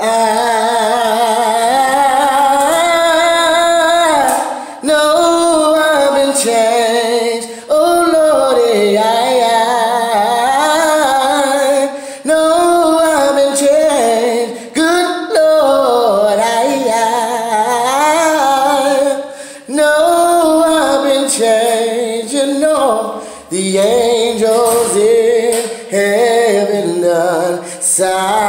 know I've been changed. Oh Lordy, I know I've been changed. Good Lord, I know I've been changed. You know the angels in heaven done sigh.